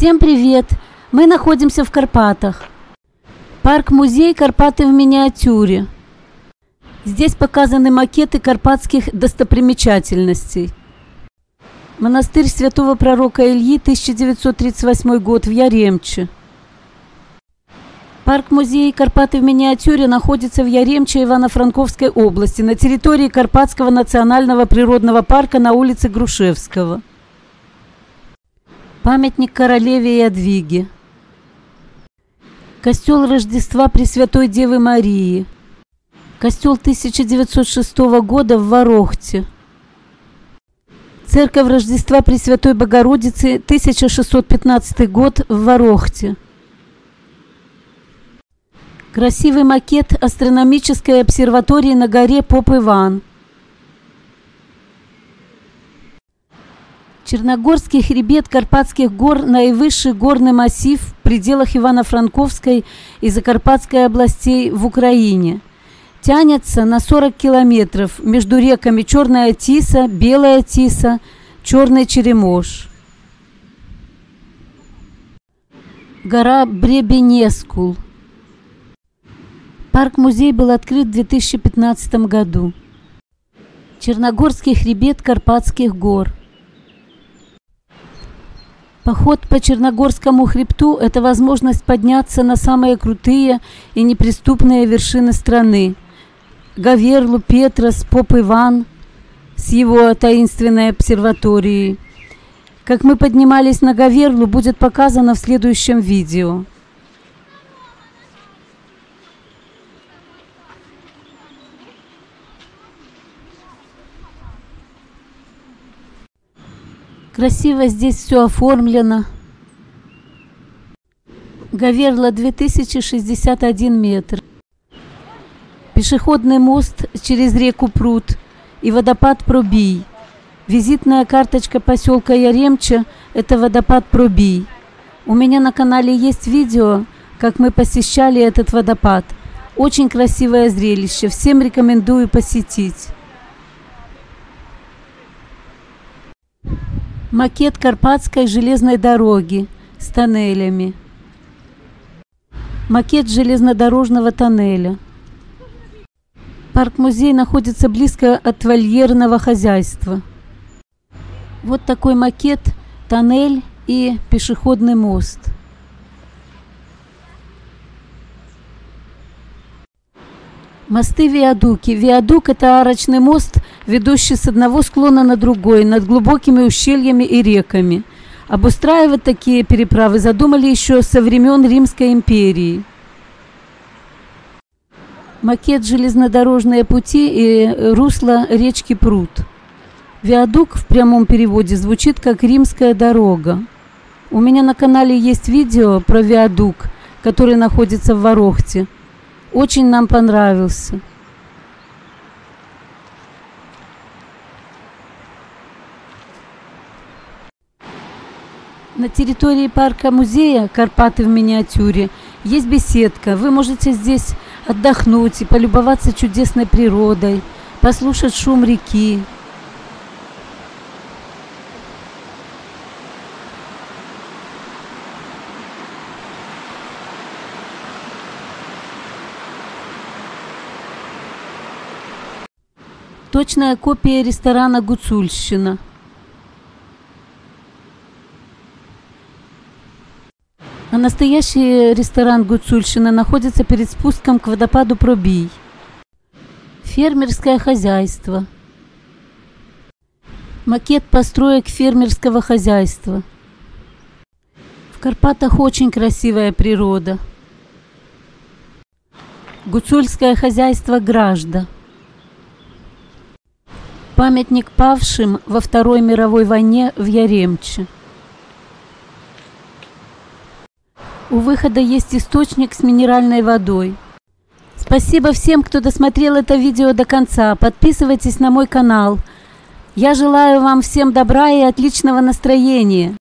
Всем привет! Мы находимся в Карпатах. Парк-музей «Карпаты в миниатюре». Здесь показаны макеты карпатских достопримечательностей. Монастырь святого пророка Ильи, 1938 год, в Яремче. Парк-музей «Карпаты в миниатюре» находится в Яремче Ивано-Франковской области, на территории Карпатского национального природного парка на улице Грушевского. Памятник королеве Ядвиге. Костел Рождества Пресвятой Девы Марии. Костел 1906 года в Ворохте. Церковь Рождества Пресвятой Богородицы, 1615 год, в Ворохте. Красивый макет астрономической обсерватории на горе Поп-Иван. Черногорский хребет Карпатских гор – наивысший горный массив в пределах Ивано-Франковской и Закарпатской областей в Украине. Тянется на 40 километров между реками Черная Тиса, Белая Тиса, Черный Черемош. Гора Бребенескул. Парк-музей был открыт в 2015 году. Черногорский хребет Карпатских гор. Поход по Черногорскому хребту – это возможность подняться на самые крутые и неприступные вершины страны. Говерлу, Петрос, Поп-Иван с его таинственной обсерваторией. Как мы поднимались на Говерлу, будет показано в следующем видео. Красиво здесь все оформлено. Говерла 2061 метр. Пешеходный мост через реку Прут и водопад Пробий. Визитная карточка поселка Яремче – это водопад Пробий. У меня на канале есть видео, как мы посещали этот водопад. Очень красивое зрелище. Всем рекомендую посетить. Макет Карпатской железной дороги с тоннелями. Макет железнодорожного тоннеля. Парк-музей находится близко от вольерного хозяйства. Вот такой макет, тоннель и пешеходный мост. Мосты-виадуки. Виадук – это арочный мост, ведущий с одного склона на другой, над глубокими ущельями и реками. Обустраивать такие переправы задумали еще со времен Римской империи. Макет железнодорожные пути и русло речки Прут. Виадук в прямом переводе звучит как «римская дорога». У меня на канале есть видео про виадук, который находится в Ворохте. Очень нам понравился. На территории парка-музея «Карпаты в миниатюре» есть беседка. Вы можете здесь отдохнуть и полюбоваться чудесной природой, послушать шум реки. Точная копия ресторана «Гуцульщина». А настоящий ресторан «Гуцульщина» находится перед спуском к водопаду Пробий. Фермерское хозяйство. Макет построек фермерского хозяйства. В Карпатах очень красивая природа. Гуцульское хозяйство «Гражда». Памятник павшим во Второй мировой войне в Яремче. У выхода есть источник с минеральной водой. Спасибо всем, кто досмотрел это видео до конца. Подписывайтесь на мой канал. Я желаю вам всем добра и отличного настроения.